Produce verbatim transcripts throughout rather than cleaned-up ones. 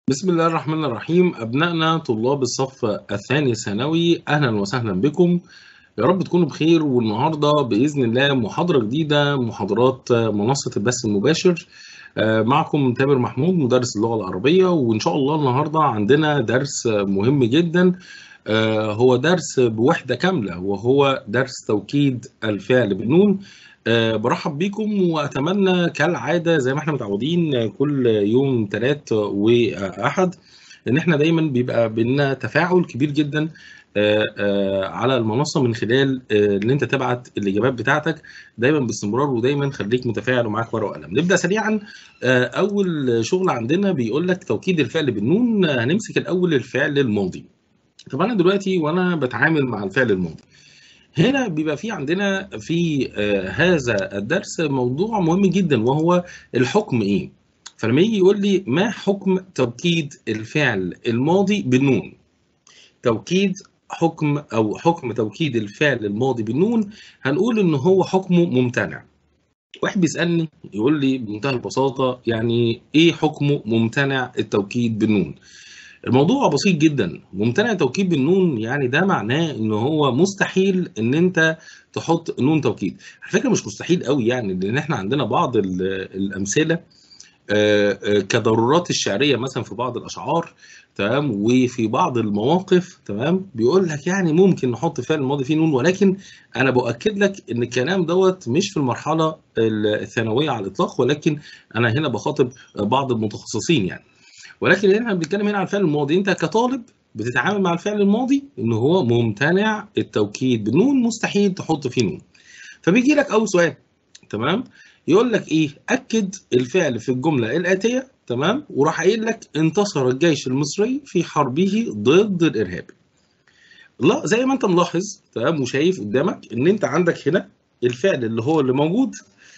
بسم الله الرحمن الرحيم. أبنائنا طلاب الصف الثاني ثانوي، أهلا وسهلا بكم. يا رب تكونوا بخير. والنهاردة بإذن الله محاضرة جديدة، محاضرات منصة البث المباشر. آه، معكم تامر محمود مدرس اللغة العربية، وإن شاء الله النهاردة عندنا درس مهم جدا. آه، هو درس بوحدة كاملة، وهو درس توكيد الفعل بالنون. آه، برحب بكم، وأتمنى كالعادة زي ما احنا متعودين كل يوم ثلاث وأحد إن احنا دايما بيبقى بينا تفاعل كبير جدا آه، آه، على المنصة، من خلال آه، إن أنت تبعت الإجابات بتاعتك دايما باستمرار، ودايما خليك متفاعل ومعاك ورقة وقلم. نبدأ سريعا. آه، أول شغل عندنا بيقول لك توكيد الفعل بالنون. آه، هنمسك الأول الفعل الماضي. طب أنا دلوقتي وأنا بتعامل مع الفعل الماضي، هنا بيبقى في عندنا في آه، هذا الدرس موضوع مهم جدا، وهو الحكم ايه. فلما يجي يقول لي ما حكم توكيد الفعل الماضي بالنون، توكيد حكم او حكم توكيد الفعل الماضي بالنون، هنقول ان هو حكمه ممتنع. واحد بيسألني يقول لي بمنتهى البساطة، يعني ايه حكمه ممتنع التوكيد بالنون؟ الموضوع بسيط جدا. ممتنع توكيد بالنون يعني ده معناه ان هو مستحيل ان انت تحط نون توكيد. على فكره مش مستحيل قوي، يعني لان احنا عندنا بعض ال- الامثله آه، آه، كضرورات الشعريه، مثلا في بعض الاشعار، تمام، وفي بعض المواقف، تمام، بيقول لك يعني ممكن نحط فعل الماضي فيه نون. ولكن انا باكد لك ان الكلام دوت مش في المرحله الثانويه على الاطلاق، ولكن انا هنا بخاطب بعض المتخصصين يعني. ولكن احنا بنتكلم هنا عن الفعل الماضي. انت كطالب بتتعامل مع الفعل الماضي ان هو ممتنع التوكيد بالنون، مستحيل تحط فيه نون. فبيجي لك اول سؤال، تمام، يقول لك ايه؟ اكد الفعل في الجمله الاتيه، تمام، وراح قايل لك انتصر الجيش المصري في حربه ضد الارهاب. لا، زي ما انت ملاحظ، تمام، وشايف قدامك ان انت عندك هنا الفعل اللي هو اللي موجود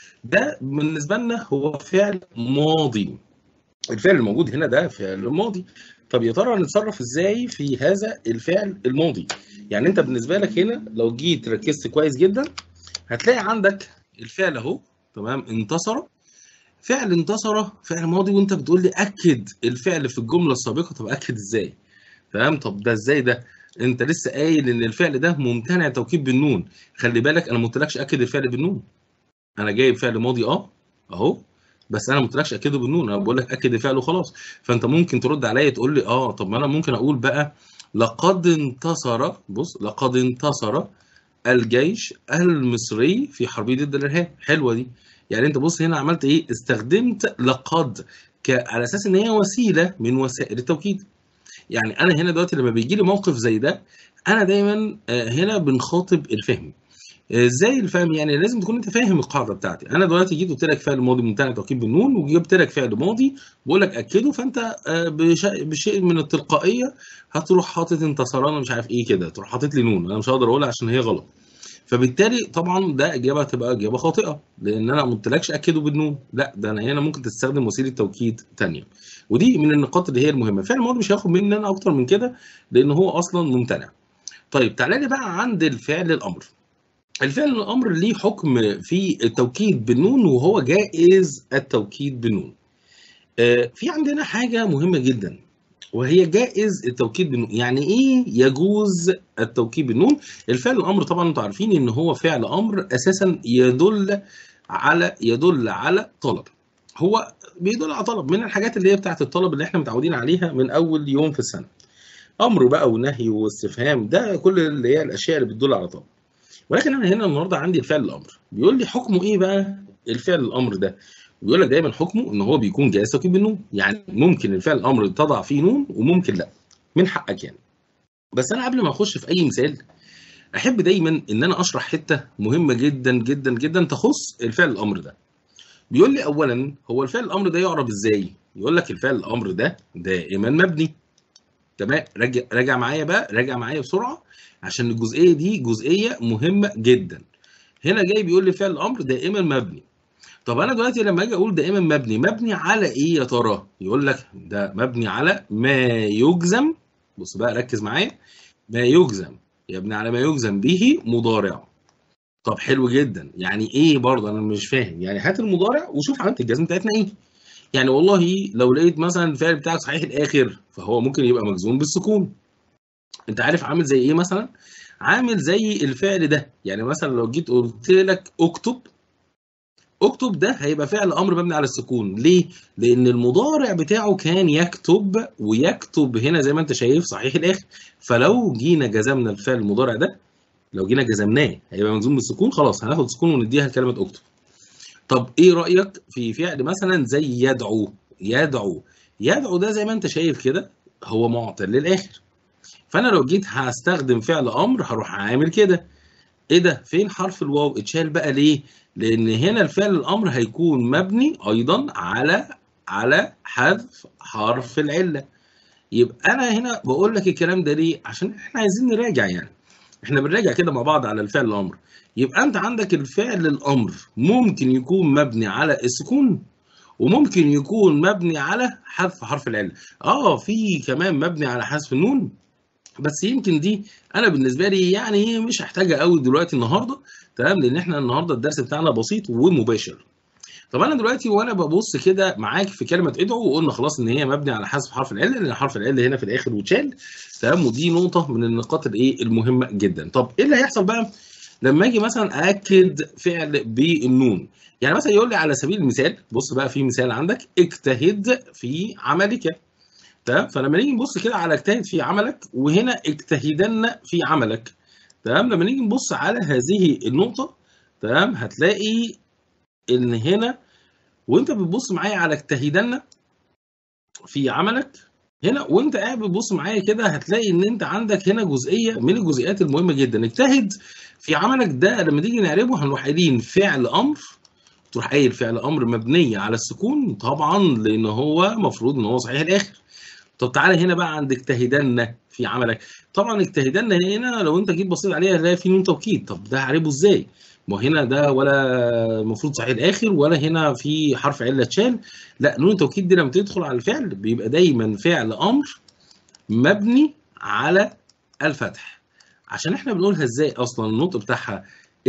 ده بالنسبه لنا هو فعل ماضي. الفعل الموجود هنا ده فعل ماضي. طب يا ترى نتصرف ازاي في هذا الفعل الماضي؟ يعني انت بالنسبه لك هنا لو جيت ركزت كويس جدا، هتلاقي عندك الفعل اهو، تمام، انتصر. فعل انتصر فعل ماضي، وانت بتقول لي اكد الفعل في الجمله السابقه. طب اكد ازاي؟ تمام، طب ده ازاي ده؟ انت لسه قايل ان الفعل ده ممتنع توكيد بالنون. خلي بالك انا ما قلتلكش اكد الفعل بالنون. انا جايب فعل ماضي اه اهو، بس انا ما قلتلكش اكده بالنون، انا بقول لك اكد الفعل وخلاص. فانت ممكن ترد عليا تقول لي اه طب ما انا ممكن اقول بقى لقد انتصر، بص، لقد انتصر الجيش المصري في حربه ضد الارهاب. حلوه دي. يعني انت بص هنا عملت ايه؟ استخدمت لقد ك... على اساس ان هي وسيله من وسائل التوكيد. يعني انا هنا دلوقتي لما بيجي لي موقف زي ده، انا دايما آه، هنا بنخاطب الفهم. ازاي الفهم؟ يعني لازم تكون انت فاهم القاعده بتاعتي. انا دلوقتي جيت قلت لك فعل ماضي ممتنع توكيد بالنون، وجبت لك فعل ماضي بقول لك اكده، فانت آه، بش- بشيء من التلقائيه هتروح حاطط انتصرانه مش عارف ايه كده، تروح حاطط لي نون. انا مش هقدر اقولها عشان هي غلط. فبالتالي طبعا ده اجابه تبقى اجابه خاطئه، لان انا ما قلتلكش اكده بالنون. لا، ده انا هنا ممكن تستخدم وسيله توكيد ثانيه. ودي من النقاط اللي هي المهمه. فعل الماضي مش هياخد مني انا اكتر من كده، لان هو اصلا ممتنع. طيب تعالى لي بقى عند الفعل الامر. الفعل الأمر ليه حكم في التوكيد بالنون، وهو جائز التوكيد بالنون. آه، في عندنا حاجة مهمة جدا، وهي جائز التوكيد بالنون. يعني ايه يجوز التوكيد بالنون؟ الفعل الامر طبعا انتوا عارفين ان هو فعل امر اساسا يدل على يدل على طلب. هو بيدل على طلب من الحاجات اللي هي بتاعت الطلب اللي احنا متعودين عليها من اول يوم في السنه. امر بقى ونهي واستفهام، ده كل اللي هي الاشياء اللي بتدل على طلب. ولكن انا هنا النهارده عندي الفعل الامر، بيقول لي حكمه ايه بقى؟ الفعل الامر ده بيقول لك دايما حكمه ان هو بيكون جائز توكيد بالنون. يعني ممكن الفعل الامر تضع فيه نون، وممكن لا، من حقك يعني. بس انا قبل ما اخش في اي مثال، احب دايما ان انا اشرح حته مهمه جدا جدا جدا تخص الفعل الامر ده. بيقول لي اولا هو الفعل الامر ده يعرب ازاي؟ يقول لك الفعل الامر ده دائما مبني. تمام، راجع راجع معايا بقى، راجع معايا بسرعه، عشان الجزئيه دي جزئيه مهمه جدا. هنا جاي بيقول لي فعل الامر دائما مبني. طب انا دلوقتي لما اجي اقول دائما مبني، مبني على ايه يا ترى؟ يقول لك ده مبني على ما يجزم. بص بقى ركز معايا. ما يجزم، يبني على ما يجزم به مضارع. طب حلو جدا. يعني ايه برضه؟ انا مش فاهم. يعني هات المضارع وشوف علامه الجزم بتاعتنا ايه. يعني والله لو لقيت مثلًا الفعل بتاعك صحيح الآخر، فهو ممكن يبقى مجزوم بالسكون. أنت عارف عامل زي إيه مثلًا؟ عامل زي الفعل ده، يعني مثلًا لو جيت قُلت لك اكتب، اكتب ده هيبقى فعل أمر مبني على السكون، ليه؟ لإن المضارع بتاعه كان يكتب، ويكتب هنا زي ما أنت شايف صحيح الآخر، فلو جينا جزمنا الفعل المضارع ده، لو جينا جزمناه هيبقى مجزوم بالسكون، خلاص هناخد سكون ونديها لكلمة اكتب. طب إيه رأيك في فعل مثلًا زي يدعو، يدعو، يدعو ده زي ما أنت شايف كده هو مُعتل للآخر، فأنا لو جيت هاستخدم فعل أمر هاروح عامل كده، إيه ده؟ فين حرف الواو؟ اتشال بقى ليه؟ لإن هنا الفعل الأمر هيكون مبني أيضًا على على حذف حرف العلة، يبقى أنا هنا باقول لك الكلام ده ليه؟ عشان إحنا عايزين نراجع يعني، إحنا بنراجع كده مع بعض على الفعل الأمر، يبقى أنت عندك الفعل الأمر ممكن يكون مبني على السكون، وممكن يكون مبني على حذف حرف العلة، آه في كمان مبني على حذف النون، بس يمكن دي أنا بالنسبة لي يعني مش هاحتاجها أوي دلوقتي النهارده، تمام، لإن إحنا النهارده الدرس بتاعنا بسيط ومباشر. طب أنا دلوقتي وأنا بابُص كده معاك في كلمة ادعو وقُلنا خلاص إن هي مبني على حذف حرف العلة، لإن حرف العلة هنا في الآخر واتشال، تمام، ودي نقطة من النقاط الإيه، المهمة جدًا. طب إيه اللي هيحصل بقى لمّا آجي مثلًا أأكد فعل بالنون؟ يعني مثلًا يقول لي على سبيل المثال، بُص بقى في مثال عندك، اجتهد في عملك. تمام، فلمّا نيجي نبُص كده على اجتهد في عملك، وهنا اجتهدن في عملك، تمام، لمّا نيجي نبُص على هذه النقطة، تمام، هتلاقي إن هنا وأنت بتبُص معايا على اجتهدن في عملك، هنا وأنت قاعد بتبُص معايا كده هتلاقي إن أنت عندك هنا جزئية من الجزئيات المهمة جدًا، اجتهد في عملك ده لمّا نيجي نعربه هنروح قايلين فعل أمر، تروح قايل فعل أمر مبني على السكون طبعًا لإن هو مفروض إن هو صحيح الآخر. طب تعالَ هنا بقى عند اجتهدن في عملك، طبعًا اجتهدن هنا لو أنت جيت بصيت عليها هتلاقي في نون توكيد، طب ده هاعربه إزاي؟ ما هو هنا ده ولا المفروض صحيح الآخر ولا هنا في حرف علة اتشال، لأ نون التوكيد دي لمّا تدخل على الفعل بيبقى دايمًا فعل أمر مبني على الفتح، عشان إحنا بنقولها إزاي أصلًا النطق بتاعها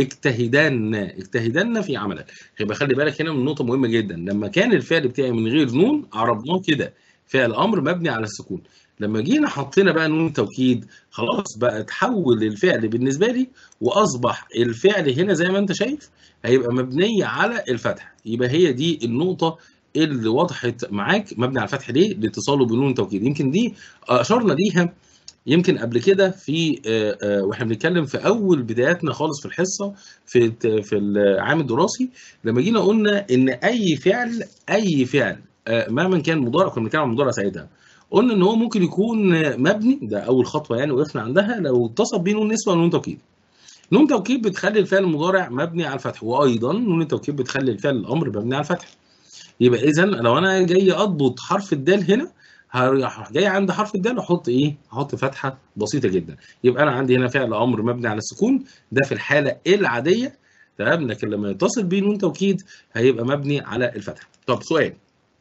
اجتهدن، اجتهدن في عملك، يبقى خلّي بالك هنا من نقطة مهمة جدًا، لمّا كان الفعل بتاعي من غير نون عربناه كده فعل أمر مبني على السكون، لمّا جينا حطينا بقى نون توكيد خلاص بقى اتحوّل الفعل بالنسبة لي وأصبح الفعل هنا زي ما أنت شايف هيبقى مبني على الفتح، يبقى هي دي النقطة اللي وضحت معاك مبني على الفتح ليه؟ لاتصاله بنون التوكيد، يمكن دي أشرنا ليها يمكن قبل كده في آآ آآ وإحنا بنتكلم في أول بداياتنا خالص في الحصة في الت في العام الدراسي، لمّا جينا قُلنا إن أي فعل أي فعل آآ مهمًا كان مضارع كنا بنتكلم عن المضارع ساعتها، قُلنا إن هو ممكن يكون مبني ده أول خطوة يعني وقفنا عندها لو اتصل بيه نون نسوة ونون توكيد. نون توكيد بتخلّي الفعل المضارع مبني على الفتح، وأيضًا نون التوكيد بتخلّي الفعل الأمر مبني على الفتح. يبقى إذًا لو أنا جاي أضبط حرف الدال هنا، هاروح جاي عند حرف الدال وأحط إيه، أحط فتحة بسيطة جدًا، يبقى أنا عندي هنا فعل أمر مبني على السكون، ده في الحالة العادية تمام، لكن لمّا يتصل بيه نون توكيد هيبقى مبني على الفتحة. طب سؤال،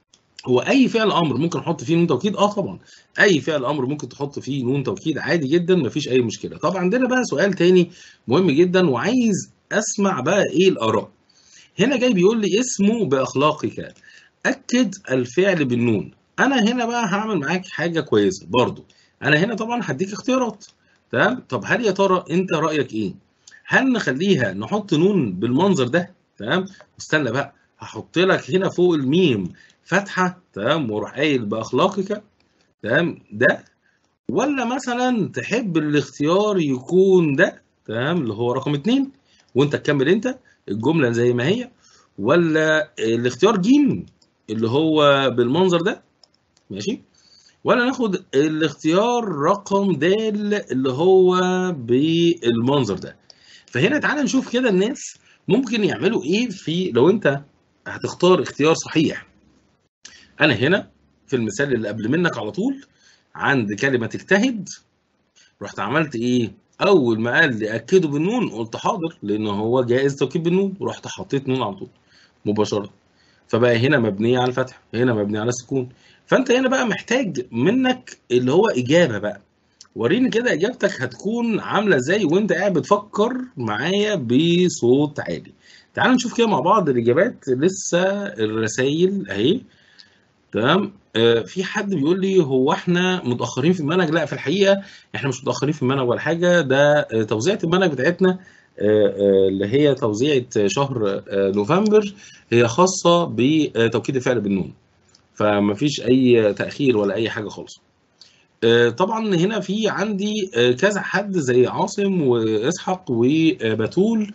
هو أي فعل أمر ممكن أحط فيه نون توكيد؟ آه طبعًا، أي فعل أمر ممكن تحط فيه نون توكيد عادي جدًا ما فيش أي مشكلة. طب عندنا بقى سؤال تاني مهم جدًا وعايز أسمع بقى إيه الآراء. هنا جاي بيقول لي اسمه بأخلاقك. أكد الفعل بالنون، أنا هنا بقى هاعمل معاك حاجة كويسة برضه، أنا هنا طبعًا هادّيك اختيارات تمام، طب هل يا ترى أنت رأيك إيه؟ هل نخلّيها نحط نون بالمنظر ده تمام، واستنى بقى هاحط لك هنا فوق الميم فتحة تمام، وأروح قايل بأخلاقك تمام، ده والّا مثلًا تحب الاختيار يكون ده تمام، اللي هو رقم اتنين وأنت تكمّل أنت الجملة زي ما هي، والّا الاختيار ج اللي هو بالمنظر ده ماشي، والّا ناخد الاختيار رقم د اللي هو بالمنظر ده. فهنا تعالَ نشوف كده الناس ممكن يعملوا إيه في لو أنت هتختار اختيار صحيح. أنا هنا في المثال اللي قبل منّك على طول عند كلمة اجتهد رُحت عملت إيه، أول ما قال لي أكّده بالنون قُلت حاضر، لإن هو جائز توكيد بالنون، ورُحت حطيت نون على طول مباشرةً، فبقى هنا مبنية على الفتح، هنا مبنية على السكون، فأنت هنا بقى محتاج منّك اللي هو إجابة بقى، ورّيني كده إجابتك هتكون عاملة إزاي وأنت قاعد بتفكّر معايا بصوت عالي. تعالَ نشوف كده مع بعض الإجابات لسه الرسايل أهي. تمام. آه، في حد بيقول لي هو احنا متاخرين في المنهج؟ لا، في الحقيقه احنا مش متاخرين في المنهج ولا حاجه. ده آه، توزيعه المنهج بتاعتنا، آه، آه، اللي هي توزيعه شهر آه، نوفمبر، هي خاصه بتوكيد الفعل بالنون، فمفيش اي تاخير ولا اي حاجه خالص. آه، طبعا هنا في عندي آه، كذا حد زي عاصم واسحاق وبتول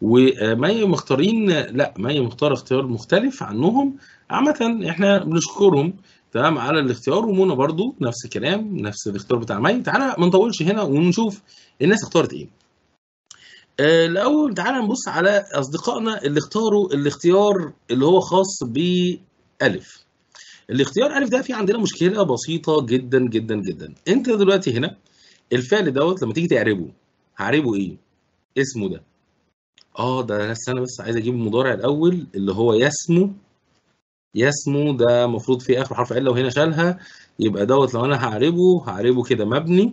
ومي مختارين، لا مي مختار اختيار مختلف عنهم. عامة احنا بنشكرهم تمام على الاختيار، ومنى برضو نفس الكلام، نفس الاختيار بتاع مي. تعالى ما نطولش هنا ونشوف الناس اختارت ايه. آه، الاول تعالى نبص على اصدقائنا اللي اختاروا الاختيار اللي هو خاص بألف. الاختيار ألف ده في عندنا مشكلة بسيطة جدا جدا جدا. انت دلوقتي هنا الفعل دوت لما تيجي تعربه، هعربه ايه؟ اسمه ده. اه ده استنى بس، عايز اجيب المضارع الاول اللي هو يسمو. يسمو ده المفروض في اخر حرف عله وهنا شالها، يبقى دوت لو انا هعربه هعربه كده مبني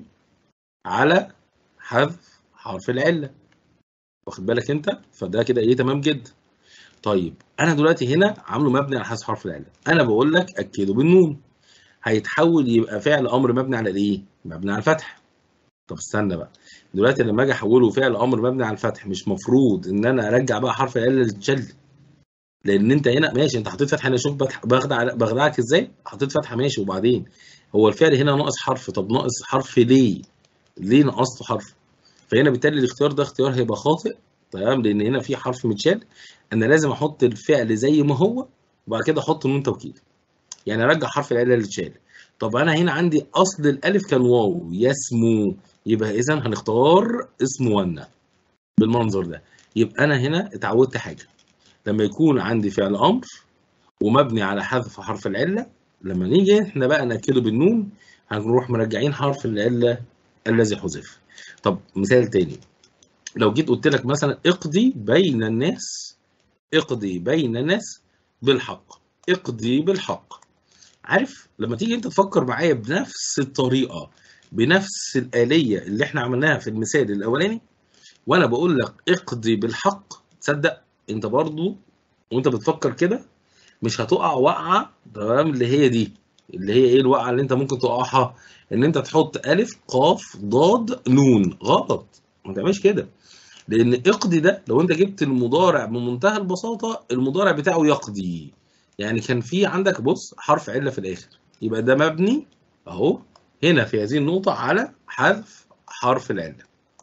على حذف حرف العله. واخد بالك انت؟ فده كده ايه، تمام جدا. طيب انا دلوقتي هنا عامله مبني على حذف حرف العله، انا بقول لك اكده بالنون، هيتحول يبقى فعل امر مبني على الايه؟ مبني على الفتح. طب استنى بقى، دلوقتي لما اجي احوله فعل امر مبني على الفتح، مش مفروض ان انا ارجع بقى حرف العله اللي اتشل؟ لان انت هنا ماشي، انت حطيت فتحه هنا، شوف بتح- بخدع بخدعك ازاي، حطيت فتحه ماشي، وبعدين هو الفعل هنا ناقص حرف، طب ناقص حرف ليه؟ ليه نقصته حرف؟ فهنا بالتالي الاختيار ده اختيار هيبقى خاطئ. تمام، لان هنا في حرف متشال. انا لازم احط الفعل زي ما هو، وبعد كده احط نون توكيد، يعني ارجع حرف العله اللي اتشال. طب انا هنا عندي اصل الالف كان واو يسمو، يبقى اذا هنختار اسم ونه بالمنظر ده. يبقى انا هنا اتعودت حاجه، لما يكون عندي فعل امر ومبني على حذف حرف العله، لما نيجي احنا بقى ناكده بالنون، هنروح مرجعين حرف العله الذي حذف. طب مثال تاني، لو جيت قلت لك مثلا اقضي بين الناس، اقضي بين الناس بالحق، اقضي بالحق. عارف لما تيجي انت تفكر معايا بنفس الطريقه، بنفس الآلية اللي احنا عملناها في المثال الاولاني، وانا بقول لك اقضي بالحق، تصدق انت برضو وانت بتفكر كده مش هتقع وقعه، تمام، اللي هي دي، اللي هي ايه الوقعه اللي انت ممكن تقعها؟ ان انت تحط الف قاف ضاد نون. غلط، ما تعملش كده. لان اقضي ده لو انت جبت المضارع بمنتهى البساطه، المضارع بتاعه يقضي، يعني كان في عندك بص حرف عله في الاخر، يبقى ده مبني اهو هنا في هذه النقطه على حذف حرف العله.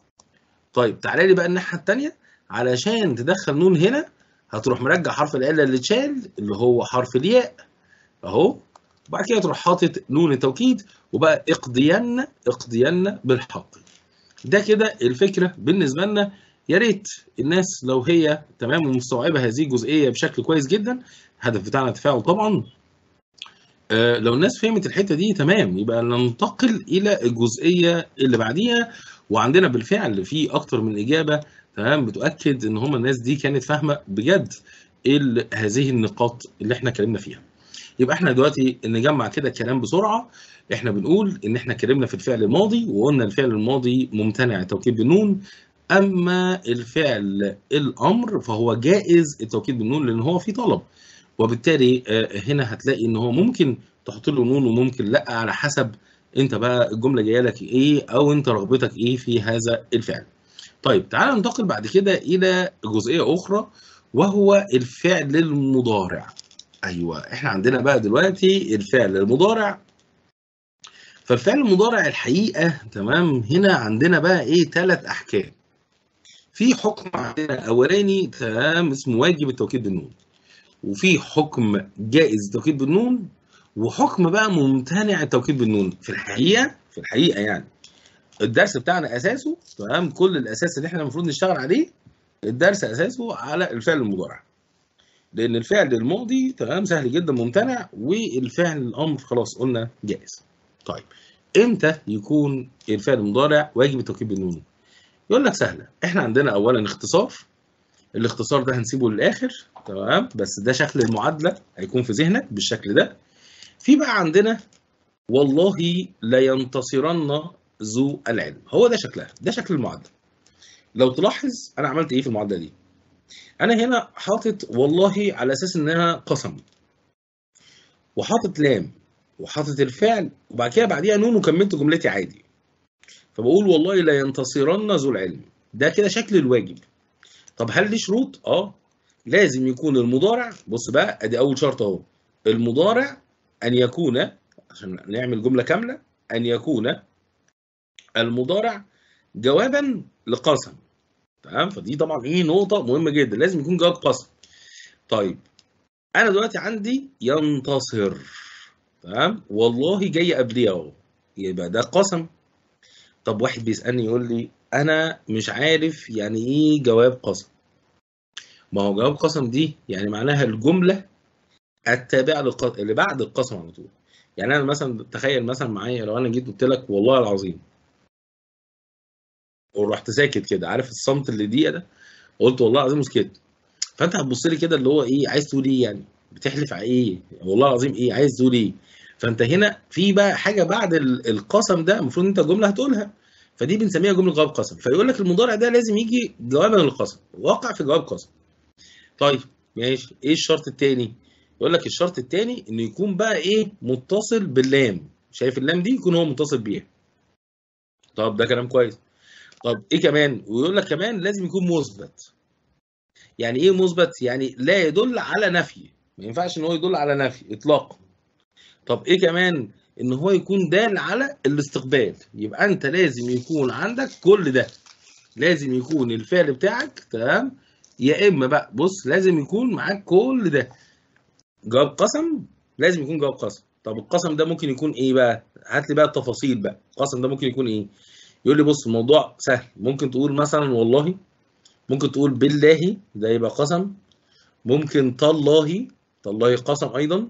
طيب تعالى لي بقى الناحيه الثانيه، علشان تدخل نون هنا هتروح مرجع حرف العله اللي اتشال اللي هو حرف الياء اهو، وبعد كده تروح حاطط نون التوكيد، وبقى اقضين اقضين بالحق. ده كده الفكره بالنسبه لنا. يا ريت الناس لو هي تمام ومستوعبه هذه الجزئيه بشكل كويس جدا، الهدف بتاعنا تفاعل طبعا. آه لو الناس فهمت الحته دي تمام، يبقى ننتقل الى الجزئيه اللي بعديها. وعندنا بالفعل في اكتر من اجابه تمام بتؤكد ان هم الناس دي كانت فاهمه بجد ايه ال- هذه النقاط اللي احنا اتكلمنا فيها. يبقى احنا دلوقتي نجمع كده الكلام بسرعه. احنا بنقول ان احنا اتكلمنا في الفعل الماضي، وقلنا الفعل الماضي ممتنع التوكيد بالنون. اما الفعل الامر فهو جائز التوكيد بالنون لان هو فيه طلب، وبالتالي آه، هنا هتلاقي ان هو ممكن تحط له نون وممكن لا، على حسب انت بقى الجمله جايه لك ايه او انت رغبتك ايه في هذا الفعل. طيب تعال ننتقل بعد كده الى جزئيه اخرى، وهو الفعل المضارع. ايوه احنا عندنا بقى دلوقتي الفعل المضارع. فالفعل المضارع الحقيقه تمام هنا عندنا بقى ايه، ثلاث احكام. في حكم عندنا اولاني تمام اسمه واجب التوكيد بالنون، وفي حكم جائز التوكيد بالنون، وحكم بقى ممتنع التوكيد بالنون. في الحقيقه في الحقيقه يعني الدرس بتاعنا اساسه تمام، كل الاساس اللي احنا المفروض نشتغل عليه، الدرس اساسه على الفعل المضارع. لان الفعل الماضي تمام سهل جدا ممتنع، والفعل الامر خلاص قلنا جائز. طيب امتى يكون الفعل المضارع واجب التوكيد بالنون؟ يقول لك سهله، احنا عندنا اولا اختصار، الاختصار ده هنسيبه للاخر تمام، بس ده شكل المعادله هيكون في ذهنك بالشكل ده. في بقى عندنا والله لا ينتصرن ذو العلم، هو ده شكلها، ده شكل المعادله. لو تلاحظ انا عملت ايه في المعادله دي، انا هنا حاطط والله على اساس انها قسم، وحاطط لام وحاطط الفعل وبعد كده بعديها نون وكملت جملتي عادي. فبقول والله لا ينتصرن ذو العلم. ده كده شكل الواجب. طب هل ليه شروط؟ اه لازم يكون المضارع، بص بقى ادي اول شرط اهو، المضارع ان يكون، عشان نعمل جمله كامله، ان يكون المضارع جوابا لقسم. تمام، فدي طبعا ايه نقطه مهمه جدا، لازم يكون جواب قسم. طيب انا دلوقتي عندي ينتصر، تمام، والله جاي قبليه اهو، يبقى ده قسم. طب واحد بيسالني يقول لي انا مش عارف يعني ايه جواب قسم. ما هو جواب قسم دي يعني معناها الجمله التابعه للق... اللي بعد القسم على طول. يعني انا مثلا تخيل مثلا معايا لو انا جيت قلت لك والله العظيم ورحت ساكت كده، عارف الصمت اللي دقيقه ده، قلت والله العظيم وسكت، فانت هتبص لي كده اللي هو ايه، عايز تقول ايه يعني، بتحلف على ايه والله العظيم، ايه عايز تقول ايه. فانت هنا في بقى حاجه بعد ال- القسم ده المفروض انت جمله هتقولها، فدي بنسميها جمله جواب قسم. فيقول لك المضارع ده لازم يجي جوابا للقسم، وقع في جواب قسم. طيب ماشي، ايه الشرط التاني؟ يقول لك الشرط التاني انه يكون بقى ايه، متصل باللام. شايف اللام دي، يكون هو متصل بيها. طب ده كلام كويس. طب ايه كمان؟ ويقول لك كمان لازم يكون مثبت. يعني ايه مثبت؟ يعني لا يدل على نفي، ما ينفعش ان هو يدل على نفي اطلاقا. طب ايه كمان؟ ان هو يكون دال على الاستقبال. يبقى انت لازم يكون عندك كل ده، لازم يكون الفعل بتاعك تمام، يا اما بقى بص لازم يكون معاك كل ده. جواب قسم لازم يكون جواب قسم. طب القسم ده ممكن يكون ايه بقى؟ هات لي بقى التفاصيل بقى، القسم ده ممكن يكون ايه؟ يقول لي بص الموضوع سهل، ممكن تقول مثلا والله، ممكن تقول بالله ده يبقى قسم، ممكن تالله، تالله قسم ايضا،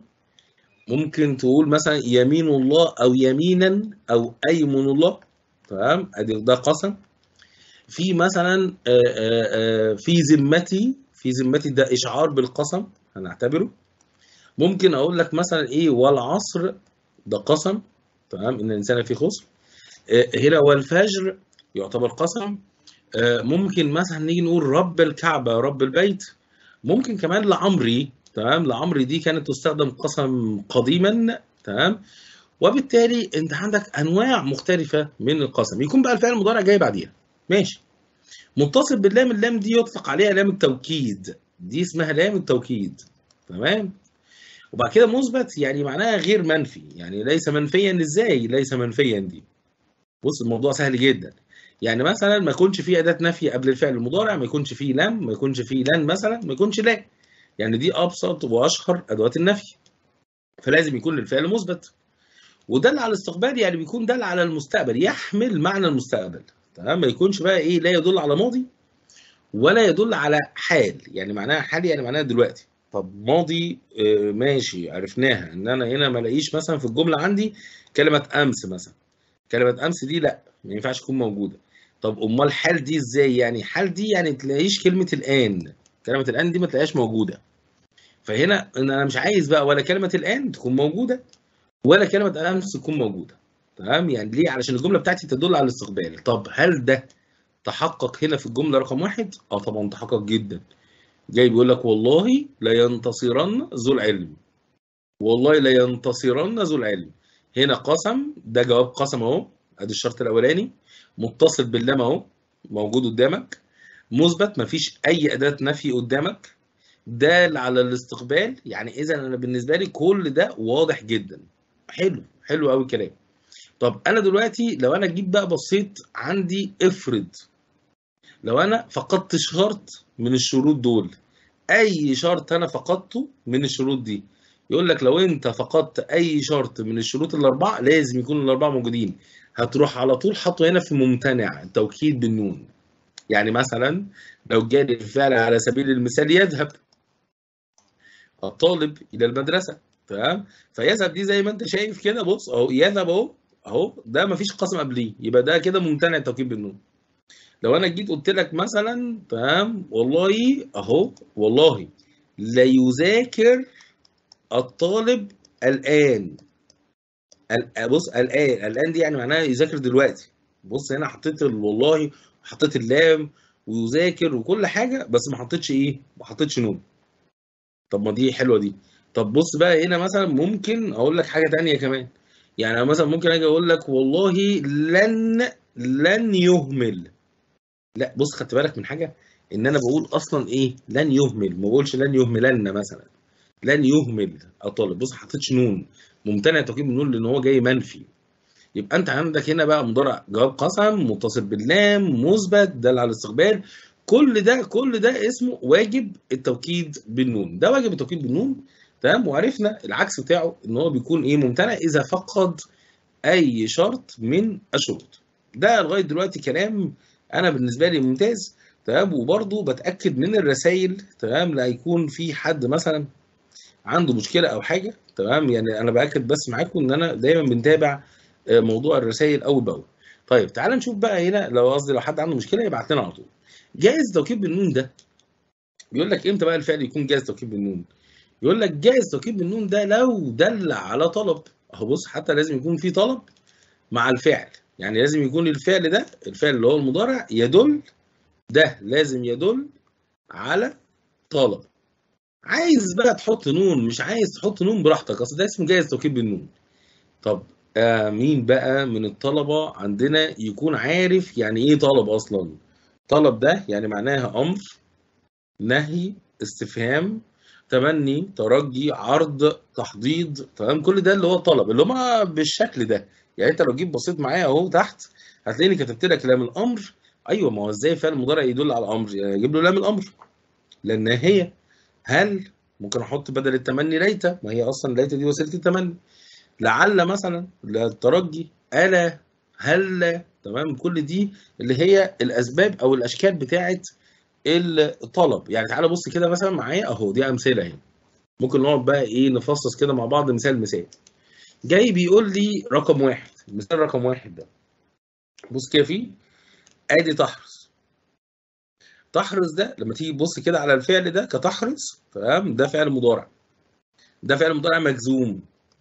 ممكن تقول مثلا يمين الله او يمينا او ايمن الله، تمام، ادي ده قسم. في مثلا آه، آه، آه، في ذمتي، في ذمتي ده اشعار بالقسم هنعتبره. ممكن اقول لك مثلا ايه والعصر، ده قسم، تمام، ان الانسان في خسر. آه، هنا والفجر يعتبر قسم. آه، ممكن مثلا نيجي نقول رب الكعبة رب البيت. ممكن كمان لعمري، تمام، لعمري دي كانت تستخدم قسم قديما، تمام. وبالتالي انت عندك انواع مختلفة من القسم، يكون بقى الفعل المضارع جاي بعديها. ماشي. متصل باللام، اللام دي يطلق عليها لام التوكيد، دي اسمها لام التوكيد، تمام. وبعد كده مثبت يعني معناها غير منفي، يعني ليس منفيا. ازاي ليس منفيا دي؟ بص الموضوع سهل جدا. يعني مثلا ما يكونش فيه اداه نفي قبل الفعل المضارع، ما يكونش فيه لم، ما يكونش فيه لن مثلا، ما يكونش لا. يعني دي ابسط واشهر ادوات النفي. فلازم يكون الفعل مثبت. ودل على الاستقبال يعني بيكون دل على المستقبل، يحمل معنى المستقبل، تمام. ما يكونش بقى ايه، لا يدل على ماضي ولا يدل على حال. يعني معناها حال يعني معناها دلوقتي. طب ماضي آه، ماشي عرفناها، ان انا هنا ما الاقيش مثلا في الجمله عندي كلمه امس مثلا، كلمه امس دي لا، ما ينفعش تكون موجوده. طب امال حال دي ازاي؟ يعني حال دي يعني تلاقيش كلمه الان، كلمه الان دي ما تلاقيهاش موجوده. فهنا ان انا مش عايز بقى ولا كلمه الان تكون موجوده ولا كلمه امس تكون موجوده، تمام. يعني ليه؟ علشان الجمله بتاعتي تدل على الاستقبال. طب هل ده تحقق هنا في الجمله رقم واحد؟ اه طبعا تحقق جدا. جاي بيقول لك والله لا ينتصرن ذو العلم، والله لا ينتصرن ذو العلم. هنا قسم، ده جواب قسم اهو، ادي الشرط الاولاني. متصل باللام اهو، موجود قدامك. مثبت، مفيش اي اداه نفي قدامك. دال على الاستقبال، يعني اذا انا بالنسبه لي كل ده واضح جدا. حلو، حلو قوي الكلام. طب انا دلوقتي لو انا جيت بقى بصيت عندي، افرض لو انا فقدت شرط من الشروط دول، اي شرط انا فقدته من الشروط دي، يقول لك لو انت فقدت اي شرط من الشروط الاربعه لازم يكون الاربعه موجودين، هتروح على طول حاطه هنا في ممتنع التوكيد بالنون. يعني مثلا لو جالي الفعل على سبيل المثال يذهب الطالب الى المدرسه، تمام. فيذهب دي زي ما انت شايف كده، بص اهو يذهب اهو، اهو ده مفيش قسم قبليه، يبقى ده كده ممتنع التوكيد بالنون. لو انا جيت قلت لك مثلا تمام والله اهو، والله لا يذاكر الطالب الآن. ال- بص الآن، الآن دي يعني معناها يذاكر دلوقتي. بص هنا حطيت ال- والله، حطيت اللام ويذاكر وكل حاجة، بس ما حطيتش ايه، ما حطيتش نون. طب ما دي حلوة دي. طب بص بقى هنا مثلا ممكن اقول لك حاجه تانية كمان. يعني أنا مثلا ممكن اجي اقول لك والله لن لن يهمل. لا بص خدت بالك من حاجه، ان انا بقول اصلا ايه لن يهمل، ما بقولش لن يهملن مثلا. لن يهمل الطالب، بص ما حطيتش نون، ممتنع توكيد بالنون لان هو جاي منفي. يبقى انت عندك هنا بقى مضارع جواب قسم متصل باللام مثبت دال على الاستقبال. كل ده كل ده اسمه واجب التوكيد بالنون، ده واجب التوكيد بالنون. تمام. وعرفنا العكس بتاعه ان هو بيكون ايه ممتنع اذا فقد اي شرط من الشروط. ده لغايه دلوقتي كلام انا بالنسبه لي ممتاز. تمام. وبرضه بتاكد من الرسائل، تمام، لا يكون في حد مثلا عنده مشكله او حاجه. تمام. يعني انا باكد بس معاكم ان انا دايما بنتابع آه، موضوع الرسائل اول باول. طيب تعال نشوف بقى هنا، لو قصدي لو حد عنده مشكله يبعت لنا على طول. جائز توكيد بالنون ده بيقول لك امتى بقى الفعل يكون جائز توكيد بالنون؟ يقول لك جائز توكيد بالنون ده لو دل على طلب. اهو بص، حتى لازم يكون في طلب مع الفعل. يعني لازم يكون الفعل ده، الفعل اللي هو المضارع، يدل، ده لازم يدل على طلب. عايز بقى تحط نون، مش عايز تحط نون براحتك، اصل ده اسمه جائز توكيد بالنون. طب آه مين بقى من الطلبة عندنا يكون عارف يعني ايه طلب اصلا؟ طلب ده يعني معناها امر، نهي، استفهام، تمني، ترجي، عرض، تحضيض. تمام. كل ده اللي هو طلب، اللي هما بالشكل ده. يعني انت لو جيت بصيت معايا اهو تحت هتلاقيني كتبت لك لام الامر. ايوه، ما هو ازاي فعل مضارع يدل على الامر؟ يعني اجيب له لام الامر. لان هي، هل، ممكن احط بدل التمني ليت، ما هي اصلا ليت دي وسيله التمني. لعل مثلا للترجي، الا، هل. تمام. كل دي اللي هي الاسباب او الاشكال بتاعه الطلب. يعني تعالى بص كده مثلا معايا اهو، دي امثله اهي. ممكن نقعد بقى ايه نفصص كده مع بعض مثال مثال. جاي بيقول لي رقم واحد، مثال رقم واحد ده، بص كده فيه، ادي تحرص. تحرص ده لما تيجي تبص كده على الفعل ده كتحرص، تمام، ده فعل مضارع. ده فعل مضارع مجزوم.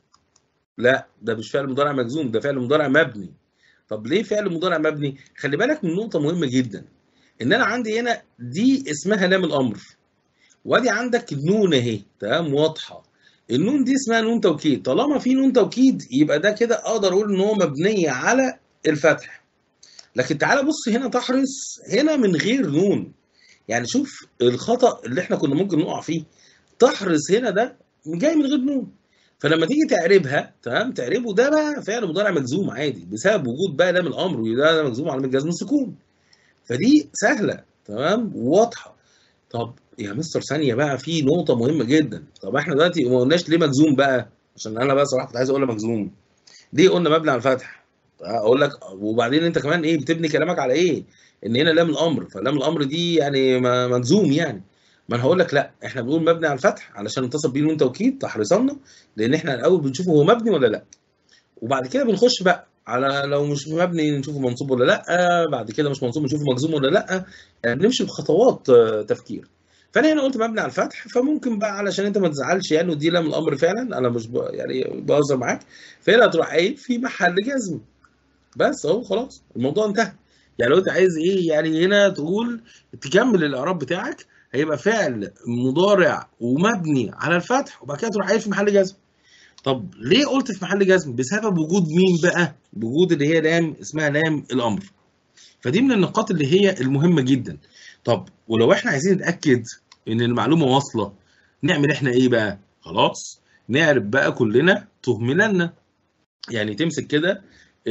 لا ده مش فعل مضارع مجزوم، ده فعل مضارع مبني. طب ليه فعل مضارع مبني؟ خلي بالك من نقطة مهمة جدا، ان انا عندي هنا دي اسمها لام الامر، وادي عندك النون اهي، تمام، واضحة. النون دي اسمها نون توكيد. طالما في نون توكيد يبقى ده كده اقدر اقول ان هو مبني على الفتح. لكن تعالى بص هنا تحرص هنا من غير نون. يعني شوف الخطأ اللي احنا كنا ممكن نقع فيه. تحرص هنا ده جاي من غير نون، فلما تيجي تعربها، تمام، تعربه ده بقى فعل مضارع مجزوم عادي بسبب وجود بقى لام الامر، وده مجزوم على الجزم السكون. فدي سهله، تمام، وواضحه. طب يا مستر ثانيه بقى، في نقطه مهمه جدا. طب احنا دلوقتي ما قلناش ليه مجزوم بقى؟ عشان انا بقى صراحه كنت عايز اقول مجزوم. ليه قلنا مبني على الفتح؟ اقول لك. وبعدين انت كمان ايه بتبني كلامك على ايه؟ ان هنا لام الامر، فلام الامر دي يعني م- مجزوم يعني. ما انا هقول لك لا، احنا بنقول مبني على الفتح علشان اتصل بيه نون توكيد تحرصنا، لان احنا الاول بنشوفه هو مبني ولا لا، وبعد كده بنخش بقى على لو مش مبني نشوفه منصوب ولا لا، بعد كده مش منصوب نشوفه مجزوم ولا لا. يعني بنمشي بخطوات آه، تفكير. فانا هنا قلت مبني على الفتح، فممكن بقى علشان انت ما تزعلش يعني، ودي لام الامر فعلا، انا مش ب... يعني بهزر معاك. فهنا هتروح قايل في محل جزم، بس اهو خلاص الموضوع انتهى. يعني لو انت عايز ايه يعني هنا تقول تكمل الاعراب بتاعك، هيبقى فعل مضارع ومبني على الفتح، وبعد كده تروح قايل في محل جزم. طب ليه قلت في محل جزم؟ بسبب وجود مين بقى؟ بوجود اللي هي لام اسمها لام الامر. فدي من النقاط اللي هي المهمه جدا. طب ولو احنا عايزين نتاكد ان المعلومه واصله، نعمل احنا ايه بقى؟ خلاص، نعرف بقى كلنا تهملنا. يعني تمسك كده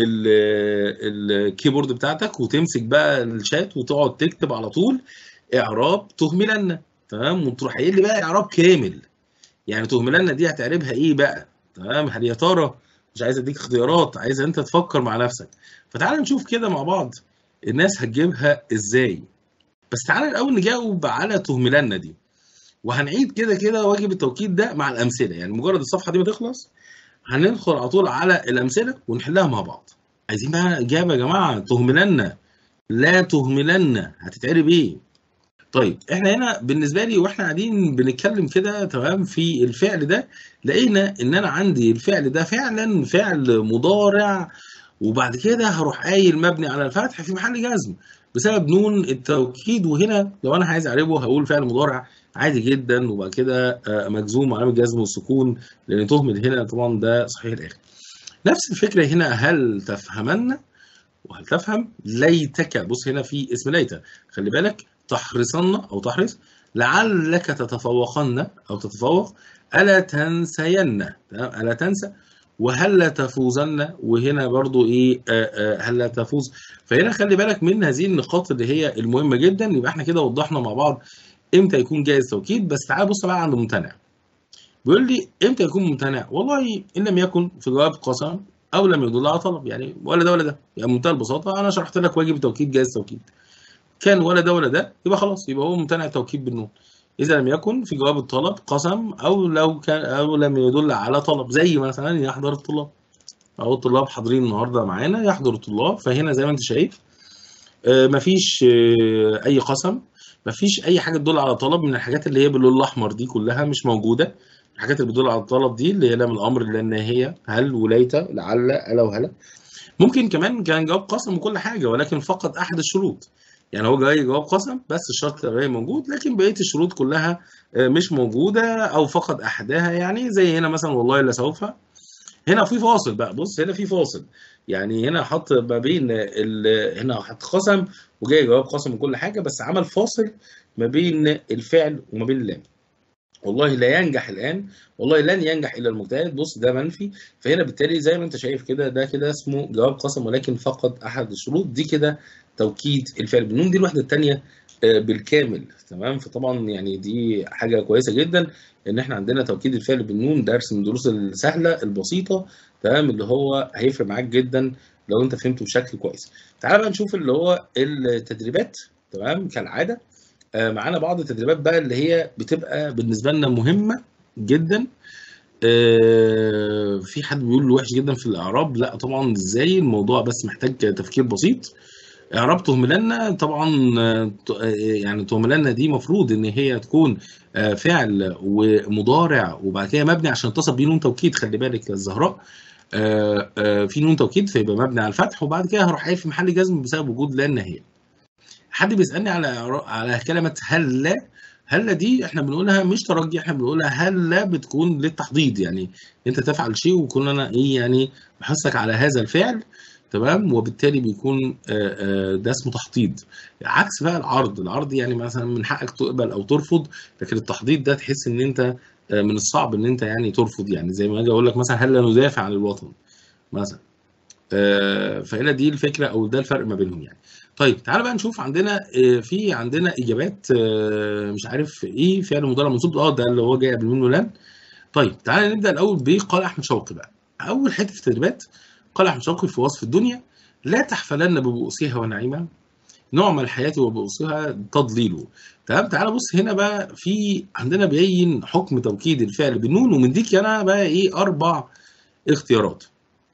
ال- الكيبورد بتاعتك وتمسك بقى الشات وتقعد تكتب على طول اعراب تهملن. تمام. وتروح قايل لي بقى اعراب كامل. يعني تهملن دي هتعربها ايه بقى؟ تمام. هل يا ترى، مش عايز اديك اختيارات، عايز انت تفكر مع نفسك. فتعال نشوف كده مع بعض الناس هتجيبها ازاي. بس تعال الاول نجاوب على تهملن دي، وهنعيد كده كده واجب التوكيد ده مع الامثله. يعني مجرد الصفحه دي ما تخلص هندخل على طول على الامثله ونحلها مع بعض. عايزين بقى اجابه يا جماعه. تهملن، لا تهملن، هتتعرب ايه؟ طيب احنا هنا بالنسبه لي واحنا قاعدين بنتكلم كده، تمام، في الفعل ده، لقينا ان انا عندي الفعل ده فعلا فعل مضارع، وبعد كده هروح قايل مبني على الفتح في محل جزم بسبب نون التوكيد. وهنا لو انا عايز اعربه هقول فعل مضارع عادي جدا، وبعد كده آه، مجزوم وعلامه جزم والسكون، لان تهمل هنا طبعا ده صحيح الاخر. نفس الفكره هنا، هل تفهمن وهل تفهم ليتك. بص هنا في اسم ليت، خلي بالك، تحرصن او تحرص، لعلك تتفوقن او تتفوق، الا تنسين، تمام، الا تنسى، وهلا تفوزن، وهنا برضو ايه آه آه هلا تفوز. فهنا خلي بالك من هذه النقاط اللي هي المهمه جدا. يبقى احنا كده وضحنا مع بعض امتى يكون جائز توكيد. بس تعال بص بقى عند ممتنع. بيقول لي امتى يكون ممتنع؟ والله ان لم يكن في جواب قسم او لم يدل على طلب، يعني ولا ده ولا ده. يعني بمنتهى البساطه انا شرحت لك واجب توكيد جائز توكيد، كان ولا ده ولا ده يبقى خلاص، يبقى هو ممتنع التوكيد بالنون. اذا لم يكن في جواب الطلب قسم او لو كان او لم يدل على طلب، زي مثلا يحضر الطلاب، او الطلاب حاضرين النهارده معانا يحضر الطلاب. فهنا زي ما انت شايف آه، مفيش آه، اي قسم، مفيش اي حاجه تدل على طلب من الحاجات اللي هي باللون الاحمر دي، كلها مش موجوده. الحاجات اللي بتدل على الطلب دي اللي هي لام الامر، لان هي هل وليت لعل الا وهلا. ممكن كمان كان جواب قسم وكل حاجه، ولكن فقط احد الشروط. يعني هو جاي جواب قسم بس الشرط الاولاني موجود، لكن بقيه الشروط كلها آه، مش موجوده او فقط احدها. يعني زي هنا مثلا والله لسوف. هنا في فاصل بقى، بص هنا في فاصل، يعني هنا حط ما بين ال... هنا حط قسم وجاي جواب قسم وكل حاجه، بس عمل فاصل ما بين الفعل وما بين اللام. والله لا ينجح الان، والله لن ينجح الا المجتهد، بص ده منفي. فهنا بالتالي زي ما انت شايف كده، ده كده اسمه جواب قسم ولكن فقط احد الشروط دي، كده توكيد الفعل بالنون. دي الوحده الثانيه بالكامل، تمام. فطبعا يعني دي حاجه كويسه جدا ان احنا عندنا توكيد الفعل بالنون، درس من الدروس السهله البسيطه، تمام، اللي هو هيفرق معاك جدا لو انت فهمته بشكل كويس. تعال بقى نشوف اللي هو التدريبات، تمام، كالعاده. آه، معانا بعض التدريبات بقى اللي هي بتبقى بالنسبه لنا مهمه جدا. آه، في حد بيقول وحش جدا في الاعراب، لا طبعا ازاي، الموضوع بس محتاج تفكير بسيط. اعراب تهملن طبعا، آه، ت- آه، يعني تهملن دي مفروض ان هي تكون آه، فعل ومضارع وبعد كده مبني عشان اتصل بيه نون توكيد. خلي بالك يا الزهراء، آه، آه، في نون توكيد فيبقى مبني على الفتح، وبعد كده هروح قايل في محل جزم بسبب وجود لا النهيه. حد بيسالني على على كلمه هلا. هلا دي احنا بنقولها مش ترجي، احنا بنقولها هلا بتكون للتحضيض، يعني انت تفعل شيء ويكون انا ايه يعني بحثك على هذا الفعل، تمام، وبالتالي بيكون آه، آه، ده اسمه تحضيض. عكس بقى العرض. العرض يعني مثلا من حقك تقبل او ترفض، لكن التحضيض ده تحس ان انت آه، من الصعب ان انت يعني ترفض. يعني زي ما اجي اقول لك مثلا هلا ندافع عن الوطن مثلا. آه، فهنا دي الفكره او ده الفرق ما بينهم يعني. طيب تعالى بقى نشوف عندنا آه، في عندنا اجابات آه، مش عارف ايه فعل مضارع منصوب، اه ده اللي هو جاي قبل منه لام. طيب تعالى نبدا الاول بقال احمد شوقي بقى. اول حته في التدريبات، قال احمد شوقي في وصف الدنيا: لا تحفلن ببؤسها ونعيمها، نعم الحياه وبؤسها تضليل. تمام. تعالى بص هنا بقى، في عندنا بيين حكم توكيد الفعل بالنون، ومديك انا بقى ايه اربع اختيارات.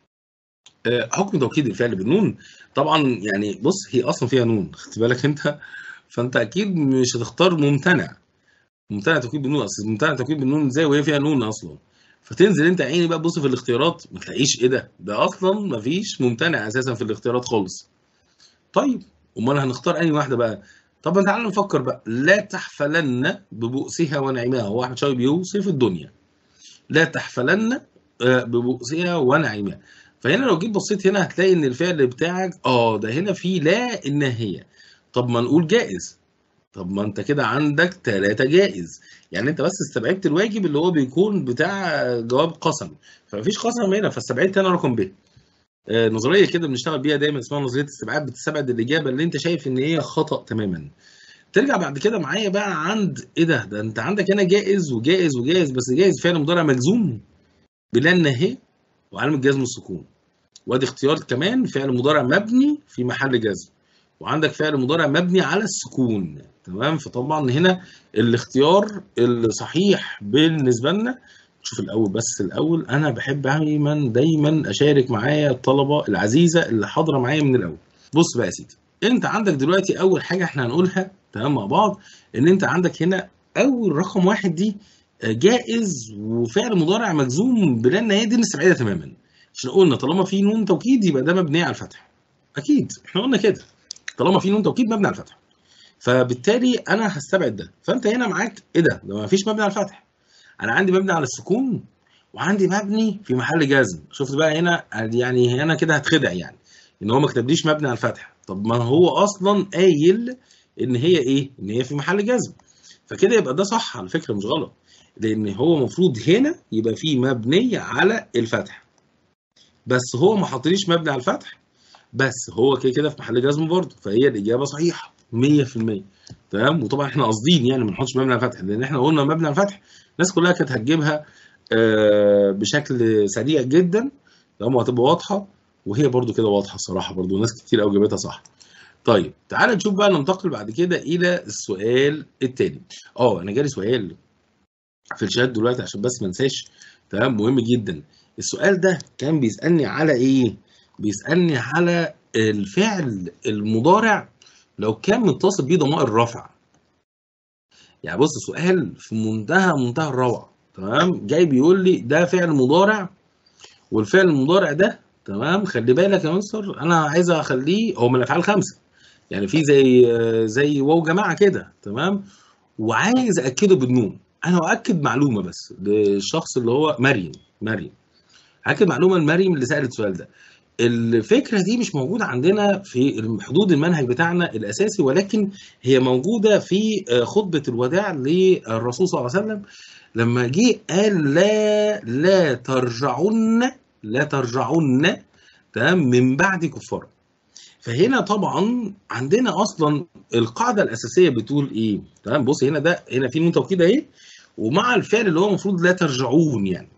آه، حكم توكيد الفعل بالنون، طبعا يعني بص هي اصلا فيها نون، خدت بالك انت. فانت اكيد مش هتختار ممتنع. ممتنع توكيد بالنون، اصل ممتنع توكيد بالنون ازاي وهي فيها نون اصلا؟ فتنزل انت عيني بقى تبص في الاختيارات ما تلاقيش ايه ده، ده اصلا ما فيش ممتنع اساسا في الاختيارات خالص. طيب امال هنختار انهي واحده بقى؟ طب تعالى نفكر بقى. لا تحفلن ببؤسها ونعيمها، هو احمد شوقي بيوصف الدنيا، لا تحفلن آه، ببؤسها ونعيمها. فهنا لو جيت بصيت هنا هتلاقي ان الفعل بتاعك اه ده هنا في لا الناهيه. طب ما نقول جائز. طب ما انت كده عندك ثلاثة جائز. يعني انت بس استبعدت الواجب اللي هو بيكون بتاع جواب قسم، فمفيش قسم هنا، فاستبعدت انا رقم ب. آه، نظريه كده بنشتغل بيها دايما اسمها نظريه استبعاد، بتستبعد الاجابه اللي انت شايف ان هي خطا تماما. ترجع بعد كده معايا بقى عند ايه ده، ده انت عندك هنا جائز وجائز وجائز، بس جائز فعل مضارع مجزوم بلا الناهيه وعلامة جزم السكون، وادي اختيار كمان فعل مضارع مبني في محل جزم، وعندك فعل مضارع مبني على السكون، تمام. فطبعا هنا الاختيار الصحيح بالنسبه لنا، شوف الاول بس الاول انا بحب دايما دايما اشارك معايا الطلبه العزيزه اللي حاضره معايا من الاول. بص بقى يا سيدي، انت عندك دلوقتي اول حاجه احنا هنقولها تمام مع بعض، ان انت عندك هنا اول رقم واحد دي آه، جائز وفعل مضارع مجزوم بلا النهايه، دي نستبعدها تماما. عشان قلنا طالما في نون توكيد يبقى ده مبني على الفتح، اكيد احنا قلنا كده، طالما في نون توكيد مبني على الفتح. فبالتالي انا هستبعد ده. فانت هنا معاك ايه ده؟ ده ما فيش مبني على الفتح. انا عندي مبني على السكون وعندي مبني في محل جزم. شفت بقى هنا؟ يعني انا كده هتخدع يعني ان هو ما كتبليش مبني على الفتح. طب ما هو اصلا قايل ان هي ايه؟ ان هي في محل جزم. فكده يبقى ده صح على فكره، مش غلط، لان هو المفروض هنا يبقى فيه مبني على الفتح، بس هو ما حطليش مبني على الفتح، بس هو كده كده في محل جزم برضه، فهي الاجابه صحيحه مية في المية. تمام. وطبعا احنا قاصدين يعني ما نحطش مبني على الفتح، لان احنا قلنا مبني على الفتح الناس كلها كانت هتجيبها آه، بشكل سريع جدا، تمام، وهتبقى واضحه. وهي برضو كده واضحه الصراحه، برضو ناس كتير قوي جابتها صح. طيب تعال نشوف بقى، ننتقل بعد كده الى السؤال الثاني. اه انا جالي سؤال في الشات دلوقتي عشان بس ما انساش، تمام، مهم جدا. السؤال ده كان بيسالني على ايه؟ بيسالني على الفعل المضارع لو كان متصل بيه ضمائر رفع. يعني بص، سؤال في منتهى منتهى الروعه. تمام. جاي بيقول لي ده فعل مضارع، والفعل المضارع ده، تمام، خلي بالك يا مستر انا عايز اخليه هو من الافعال الخمسه، يعني في زي زي واو جماعه كده، تمام، وعايز اكده بالنون. انا اؤكد معلومه بس للشخص اللي هو مريم. مريم هاكد معلومه لمريم اللي سالت السؤال ده. الفكره دي مش موجوده عندنا في حدود المنهج بتاعنا الاساسي، ولكن هي موجوده في خطبه الوداع للرسول صلى الله عليه وسلم، لما جه قال لا لا ترجعن لا ترجعن تمام من بعد كفار. فهنا طبعا عندنا اصلا القاعده الاساسيه بتقول ايه؟ تمام. بص هنا، ده هنا في نون توكيد اهي، ومع الفعل اللي هو المفروض لا ترجعون يعني.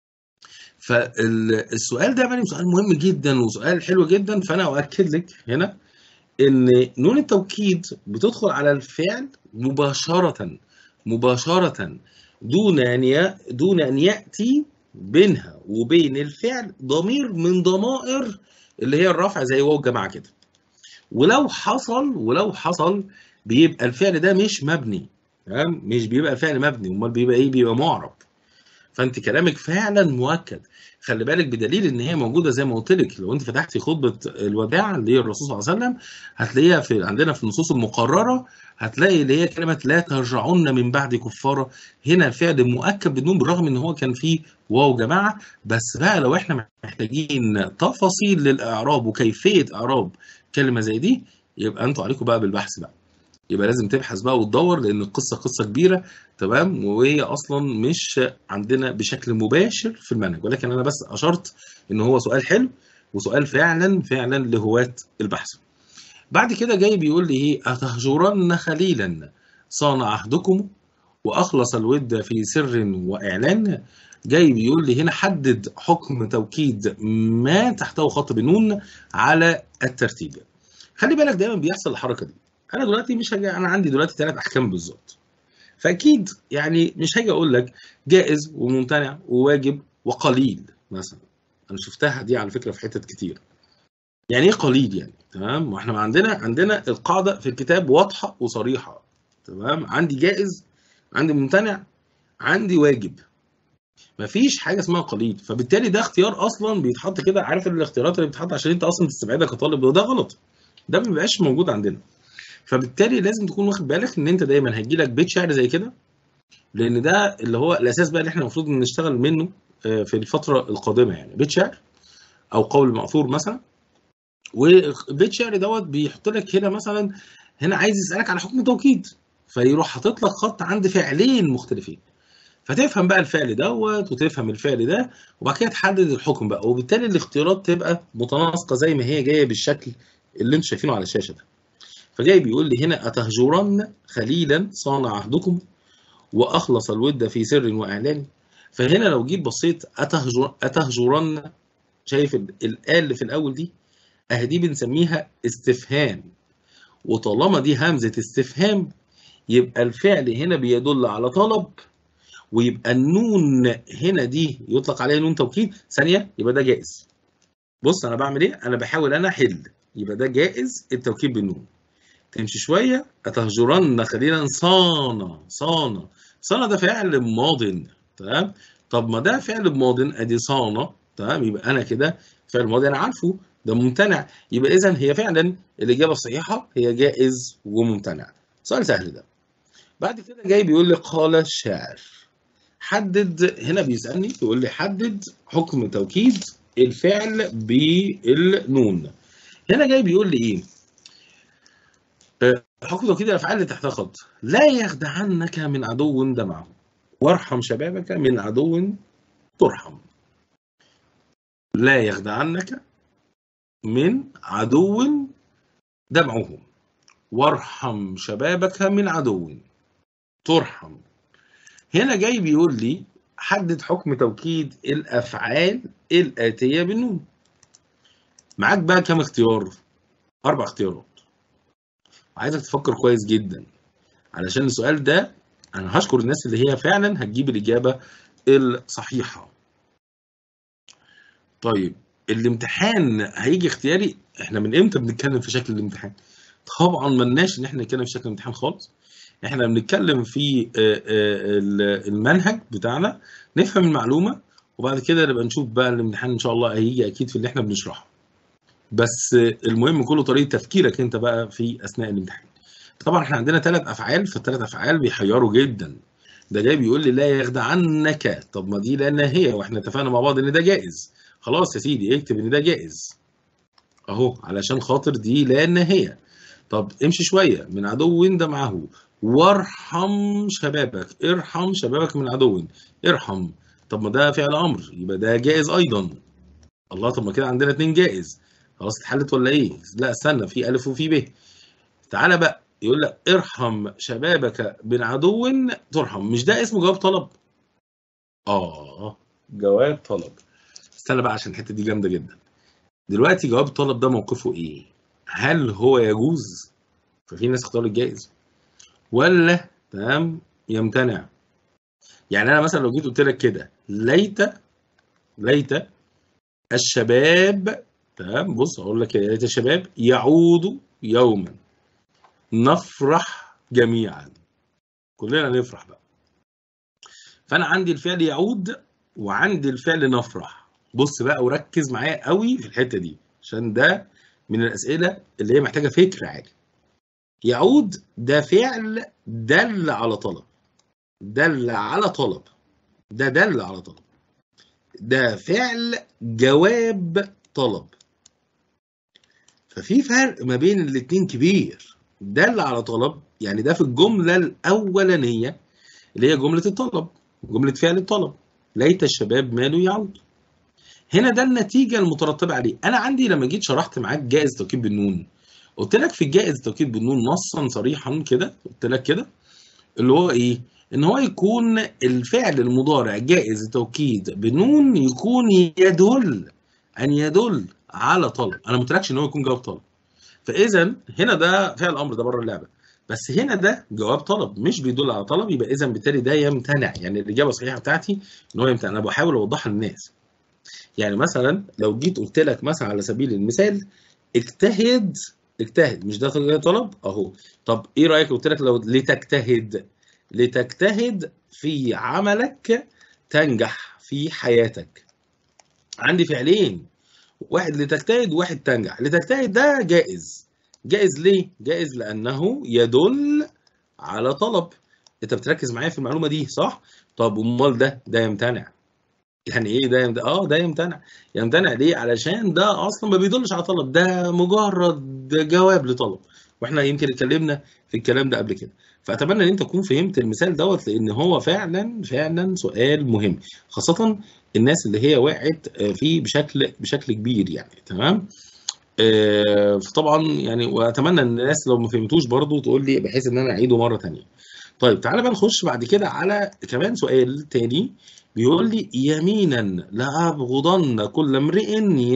فالسؤال ده بقى سؤال مهم جدا وسؤال حلو جدا. فانا اؤكد لك هنا ان نون التوكيد بتدخل على الفعل مباشره مباشره، دون ان دون ان ياتي بينها وبين الفعل ضمير من ضمائر اللي هي الرفع زي واو الجماعه كده. ولو حصل ولو حصل بيبقى الفعل ده مش مبني، تمام، مش بيبقى الفعل مبني، امال بيبقى ايه؟ بيبقى معرب. فانت كلامك فعلا مؤكد. خلي بالك بدليل ان هي موجوده زي ما قلت لك، لو انت فتحتي خطبه الوداع اللي هي الرسول صلى الله عليه وسلم هتلاقيها في عندنا في النصوص المقرره، هتلاقي اللي هي كلمه لا ترجعن من بعد كفاره. هنا الفعل مؤكد بالنون بالرغم ان هو كان فيه واو جماعه. بس بقى لو احنا محتاجين تفاصيل للاعراب وكيفيه اعراب كلمه زي دي، يبقى انتوا عليكم بقى بالبحث بقى، يبقى لازم تبحث بقى وتدور، لان القصه قصه كبيره، تمام، وهي اصلا مش عندنا بشكل مباشر في المنهج، ولكن انا بس اشرت ان هو سؤال حلو وسؤال فعلا فعلا لهواة البحث. بعد كده جاي بيقول لي ايه؟ اتهجرن خليلا صان عهدكم واخلص الود في سر واعلان. جاي بيقول لي هنا حدد حكم توكيد ما تحته خط بنون على الترتيب. خلي بالك دايما بيحصل الحركه دي. انا دلوقتي مش هاجي، انا عندي دلوقتي ثلاث احكام بالظبط، فاكيد يعني مش هاجي اقول لك جائز وممتنع وواجب وقليل مثلا. انا شفتها دي على فكره في حتت كتير. يعني ايه قليل يعني؟ تمام. واحنا عندنا عندنا القاعده في الكتاب واضحه وصريحه، تمام. عندي جائز، عندي ممتنع، عندي واجب، مفيش حاجه اسمها قليل. فبالتالي ده اختيار اصلا بيتحط كده، عارف الاختيارات اللي بتتحط عشان انت اصلا تستبعدها كطالب، وده غلط، ده ما بيبقاش موجود عندنا. فبالتالي لازم تكون واخد بالك ان انت دايما هيجي لك بيت شعر زي كده، لان ده اللي هو الاساس بقى اللي احنا المفروض نشتغل منه في الفتره القادمه، يعني بيت شعر او قول مأثور مثلا. وبيت شعر دوت بيحط لك هنا مثلا، هنا عايز يسالك على حكم توكيد، فيروح حاطط لك خط عند فعلين مختلفين، فتفهم بقى الفعل دوت وتفهم الفعل ده، وبعد كده تحدد الحكم بقى، وبالتالي الاختيارات تبقى متناسقه زي ما هي جايه بالشكل اللي انتم شايفينه على الشاشه ده. فجاي بيقول لي هنا أتهجرن خليلا صان عهدكم وأخلص الود في سر وإعلان. فهنا لو جيت بصيت أتهجر أتهجرن، شايف الآل اللي في الأول دي؟ أهي دي بنسميها استفهام، وطالما دي همزة استفهام يبقى الفعل هنا بيدل على طلب، ويبقى النون هنا دي يطلق عليها نون توكيد. ثانية، يبقى ده جائز. بص أنا بعمل إيه؟ أنا بحاول أنا أحل، يبقى ده جائز التوكيد بالنون. تمشي شوية، أتهجرن خليلا صان صان صان ده فعل ماض، تمام. طب ما ده فعل ماض ادي صان، تمام، يبقى انا كده فعل ماضي انا عارفه ده ممتنع، يبقى اذا هي فعلا الاجابه الصحيحه هي جائز وممتنع. سؤال سهل ده. بعد كده جاي بيقول لي قال الشاعر. حدد، هنا بيسألني بيقول لي حدد حكم توكيد الفعل بالنون. هنا جاي بيقول لي ايه؟ آه، حكم توكيد الافعال اللي تحتها خط. لا يخدعنك من عدو دمعه، وارحم شبابك من عدو ترحم. لا يخدعنك من عدو دمعه، وارحم شبابك من عدو ترحم. هنا جاي بيقول لي حدد حكم توكيد الافعال الاتيه بالنون. معاك بقى كام اختيار؟ اربع اختيارات. عايزك تفكر كويس جدا، علشان السؤال ده انا هشكر الناس اللي هي فعلا هتجيب الاجابه الصحيحه. طيب الامتحان هيجي اختياري؟ احنا من امتى بنتكلم في شكل الامتحان؟ طبعا ملناش ان احنا نتكلم في شكل الامتحان خالص. احنا بنتكلم في المنهج بتاعنا، نفهم المعلومه، وبعد كده نبقى نشوف بقى الامتحان ان شاء الله هيجي اكيد في اللي احنا بنشرحه. بس المهم كله طريقه تفكيرك انت بقى في اثناء الامتحان. طبعا احنا عندنا ثلاث افعال، فالثلاث افعال بيحيروا جدا. ده جاي بيقول لي لا يخدعنك، طب ما دي لا ناهيه، واحنا اتفقنا مع بعض ان ده جائز. خلاص يا سيدي اكتب ان ده جائز اهو، علشان خاطر دي لا ناهيه. طب امشي شويه، من عدو دمعه وارحم شبابك، ارحم شبابك من عدو، ارحم. طب ما ده فعل امر، يبقى ده جائز ايضا. الله، طب ما كده عندنا اتنين جائز. خلاص اتحلت ولا ايه؟ لا استنى، في الف وفي ب. تعالى بقى يقول لك ارحم شبابك من عدو ترحم، مش ده اسمه جواب طلب؟ اه جواب طلب. استنى بقى عشان الحته دي جامده جدا. دلوقتي جواب الطلب ده موقفه ايه؟ هل هو يجوز؟ ففي ناس اختارت جائز، ولا تمام يمتنع. يعني انا مثلا لو جيت قلت لك كده ليت ليت الشباب، تمام، بص اقول لك يا ليت الشباب يعودوا يوما نفرح جميعا، كلنا نفرح بقى. فانا عندي الفعل يعود وعندي الفعل نفرح. بص بقى وركز معايا قوي في الحته دي، عشان ده من الاسئله اللي هي محتاجه فكر عالي. يعود ده فعل دل على طلب، دل على طلب، ده دل على طلب، ده فعل جواب طلب. ففي فرق ما بين الاتنين كبير. دل على طلب يعني ده في الجملة الأولانية اللي هي جملة الطلب، جملة فعل الطلب، ليت الشباب ماله يعود. هنا ده النتيجة المترتبة عليه. أنا عندي لما جيت شرحت معاك جائز توكيد بالنون، قلت لك في الجائز توكيد بالنون نصا صريحا كده، قلت لك كده اللي هو ايه؟ ان هو يكون الفعل المضارع جائز التوكيد بنون يكون يدل، ان يدل على طلب. انا ما قلتلكش ان هو يكون جواب طلب. فاذا هنا ده فعل امر، ده بره اللعبه. بس هنا ده جواب طلب مش بيدل على طلب، يبقى اذا بالتالي ده يمتنع. يعني الاجابه الصحيحه بتاعتي ان هو يمتنع. انا بحاول اوضحها للناس. يعني مثلا لو جيت قلت لك مثلا على سبيل المثال اجتهد، اجتهد مش ده طلب اهو. طب ايه رايك قلت لك لو لتجتهد، لتجتهد في عملك تنجح في حياتك. عندي فعلين، واحد لتجتهد وواحد تنجح. لتجتهد ده جائز. جائز ليه؟ جائز لأنه يدل على طلب. انت بتركز معايا في المعلومة دي صح؟ طب امال ده ده يمتنع. يعني ايه ده يمتنع؟ اه ده يمتنع. يمتنع ليه؟ علشان ده اصلا ما بيدلش على طلب، ده مجرد جواب لطلب. واحنا يمكن اتكلمنا في الكلام ده قبل كده. فاتمنى ان انت تكون فهمت المثال دوت، لان هو فعلا فعلا سؤال مهم، خاصة الناس اللي هي وقعت فيه بشكل بشكل كبير يعني. تمام. آه، فطبعا يعني واتمنى ان الناس لو ما فهمتوش برضو تقول لي بحيث ان انا اعيده مرة تانية. طيب تعالى بقى نخش بعد كده على كمان سؤال تاني. بيقول لي يمينا لأبغضن كل امرئ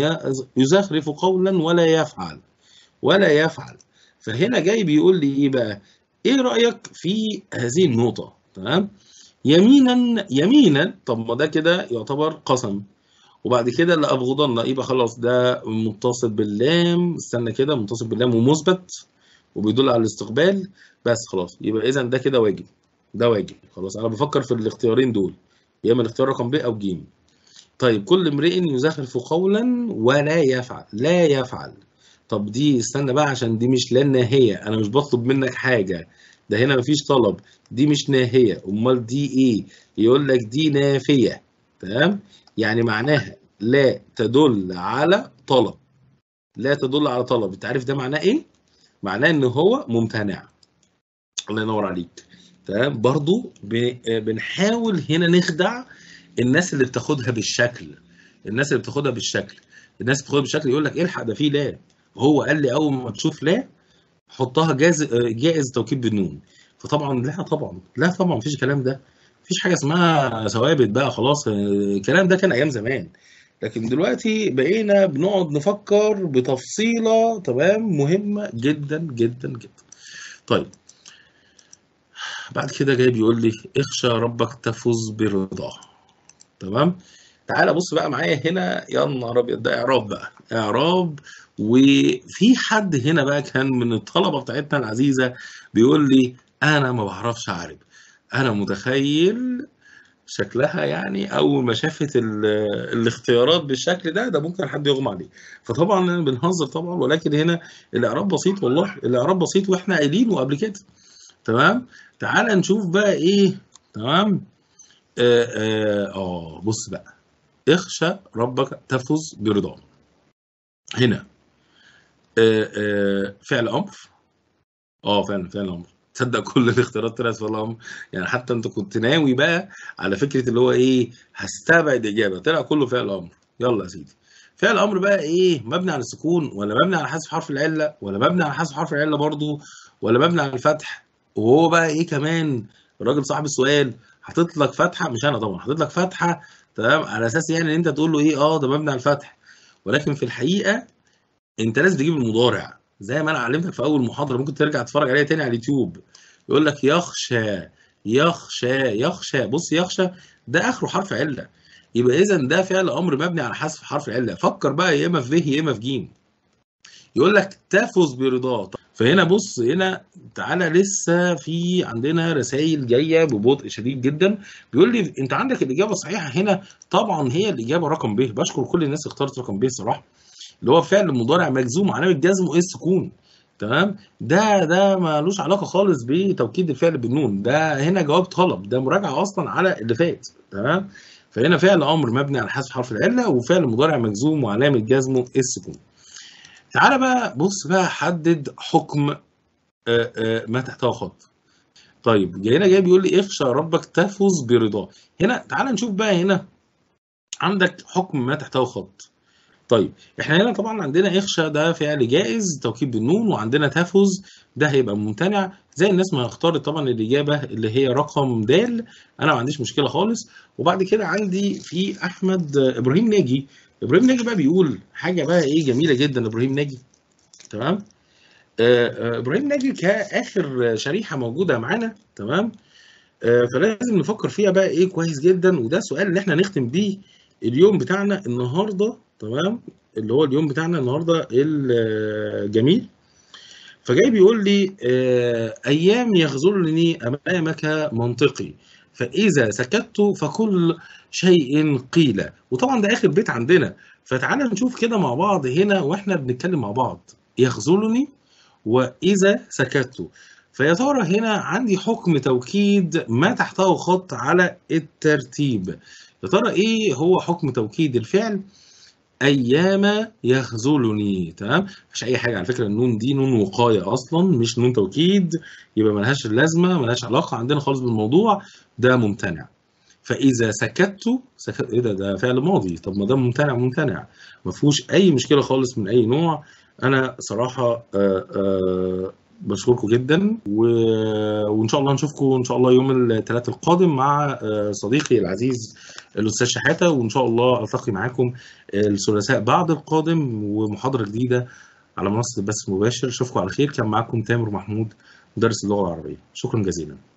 يزخرف قولا ولا يفعل، ولا يفعل. فهنا جاي بيقول لي ايه بقى؟ ايه رأيك في هذه النقطة؟ تمام. يمينا، يمينا، طب ما ده كده يعتبر قسم، وبعد كده لأبغضن يبقى خلاص ده متصل باللام. استنى كده، متصل باللام ومثبت وبيدل على الاستقبال. بس خلاص يبقى اذا ده كده واجب، ده واجب. خلاص انا بفكر في الاختيارين دول، يا اما الاختيار رقم ب او ج. طيب كل امرئ يزخرف قولا ولا يفعل، لا يفعل. طب دي استنى بقى عشان دي مش لا ناهيه، انا مش بطلب منك حاجه، ده هنا مفيش طلب، دي مش ناهية، أمال دي إيه؟ يقول لك دي نافية. تمام؟ يعني معناها لا تدل على طلب. لا تدل على طلب، أنت عارف ده معناه إيه؟ معناه إن هو ممتنع. الله ينور عليك. تمام؟ برضو بنحاول هنا نخدع الناس اللي بتاخدها بالشكل. الناس اللي بتاخدها بالشكل الناس اللي بتاخدها بالشكل يقول لك الحق ده فيه لا. هو قال لي اول ما تشوف لا حطها جاز جائز توكيد بالنون. فطبعا لا، طبعا لا، طبعا مفيش الكلام ده. مفيش حاجه اسمها ثوابت بقى خلاص. الكلام ده كان ايام زمان، لكن دلوقتي بقينا بنقعد نفكر بتفصيله تمام مهمه جدا جدا جدا. طيب بعد كده جاي بيقول لي اخشى ربك تفز برضاه. تمام. تعالى بص بقى معايا هنا، يا نهار ابيض، ده اعراب بقى، اعراب. وفي حد هنا بقى كان من الطلبه بتاعتنا العزيزه بيقول لي انا ما بعرفش اعرب. انا متخيل شكلها يعني اول ما شافت ال- الاختيارات بالشكل ده ده ممكن حد يغمى عليه. فطبعا بنهزر طبعا، ولكن هنا الاعراب بسيط، والله الاعراب بسيط واحنا قايلينه قبل كده. تمام. تعالى نشوف بقى ايه. تمام. اه, آه, آه بص بقى، اخشى ربك تفز برضاه. هنا آه آه فعل امر. اه فعلا فعل امر. تصدق كل الاختيارات طلعت فعل امر؟ يعني حتى انت كنت ناوي بقى على فكره اللي هو ايه، هستبعد اجابه، طلع كله فعل امر. يلا يا سيدي. فعل امر بقى ايه، مبني على السكون ولا مبني على حذف حرف العله ولا مبني على حذف حرف العله برضه ولا مبني على الفتح؟ وهو بقى ايه كمان، الراجل صاحب السؤال حاطط لك فتحه، مش انا طبعا، حاطط لك فتحه تمام على اساس يعني ان انت تقول له ايه، اه ده مبني على الفتح. ولكن في الحقيقه انت لازم تجيب المضارع زي ما انا علمتك في اول محاضره، ممكن ترجع تتفرج عليها تاني على اليوتيوب. يقول لك يخشى، يخشى يخشى، بص يخشى ده اخره حرف عله، يبقى اذا ده فعل امر مبني على حذف حرف العله. فكر بقى يا اما في ب يا اما في ج. يقول لك تفز برضاه. فهنا بص هنا، تعالى لسه في عندنا رسائل جايه ببطء شديد جدا. بيقول لي انت عندك الاجابه الصحيحه هنا. طبعا هي الاجابه رقم ب. بشكر كل الناس اللي اختارت رقم ب الصراحه، اللي هو فعل مضارع مجزوم علامه جزمه ايه، السكون. تمام. ده ده مالوش علاقه خالص بتوكيد الفعل بالنون، ده هنا جواب طلب، ده مراجعه اصلا على اللي فات. تمام. فهنا فعل امر مبني على حذف حرف العله، وفعل مضارع مجزوم وعلامه جزمه السكون. تعالى بقى بص بقى، حدد حكم آآ آآ ما تحتها خط. طيب جاي هنا جاي بيقول لي اخشى ربك تفز برضاه. هنا تعالى نشوف بقى هنا عندك حكم ما تحتها خط. طيب احنا هنا طبعا عندنا اخشى ده فعل جائز توكيد بالنون، وعندنا تفز ده هيبقى ممتنع. زي الناس ما اختارت طبعا الاجابه اللي هي رقم د، انا ما عنديش مشكله خالص. وبعد كده عندي في احمد ابراهيم ناجي. ابراهيم ناجي بقى بيقول حاجه بقى ايه جميله جدا. ابراهيم ناجي تمام. آه، آه، ابراهيم ناجي كاخر شريحه موجوده معانا. تمام. آه، فلازم نفكر فيها بقى ايه كويس جدا، وده السؤال اللي احنا نختم بيه اليوم بتاعنا النهارده. تمام. اللي هو اليوم بتاعنا النهارده الجميل. فجاي بيقول لي آه، ايام يخذلني امامك منطقي، فاذا سكت فكل شيء قيل. وطبعا ده اخر بيت عندنا. فتعالى نشوف كده مع بعض هنا واحنا بنتكلم مع بعض. يخذلني وإذا سكت. فيا ترى هنا عندي حكم توكيد ما تحته خط على الترتيب. يا ترى إيه هو حكم توكيد الفعل أيام يخذلني؟ تمام. مفيش أي حاجة على فكرة، النون دي نون وقاية أصلا مش نون توكيد، يبقى ملهاش لازمة، ملهاش علاقة عندنا خالص بالموضوع، ده ممتنع. فإذا سكت سكت إيه ده ده فعل ماضي، طب ما ده ممتنع ممتنع، ما فيهوش أي مشكلة خالص من أي نوع. أنا صراحة آآ آآ باشكركم جدًا، و وإن شاء الله نشوفكم إن شاء الله يوم التلات القادم مع آآ صديقي العزيز الأستاذ شحاتة، وإن شاء الله ألتقي معاكم الثلاثاء بعد القادم ومحاضرة جديدة على منصة البث المباشر. أشوفكم على خير. كان معاكم تامر محمود مدرس اللغة العربية. شكرًا جزيلًا.